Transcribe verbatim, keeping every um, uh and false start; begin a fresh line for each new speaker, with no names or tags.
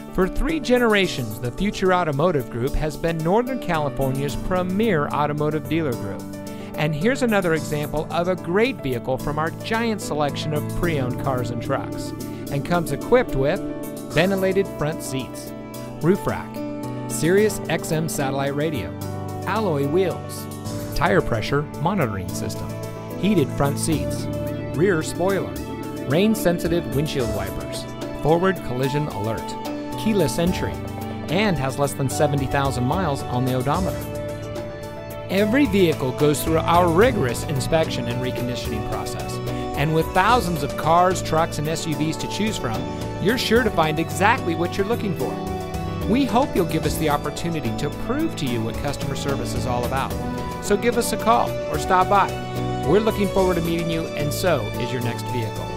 For three generations, the Future Automotive Group has been Northern California's premier automotive dealer group. And here's another example of a great vehicle from our giant selection of pre-owned cars and trucks, and comes equipped with ventilated front seats, roof rack, Sirius X M satellite radio, alloy wheels, tire pressure monitoring system, heated front seats, rear spoiler, rain-sensitive windshield wipers, forward collision alert, keyless entry, and has less than seventy thousand miles on the odometer. Every vehicle goes through our rigorous inspection and reconditioning process, and with thousands of cars, trucks, and S U Vs to choose from, you're sure to find exactly what you're looking for. We hope you'll give us the opportunity to prove to you what customer service is all about. So give us a call or stop by. We're looking forward to meeting you, and so is your next vehicle.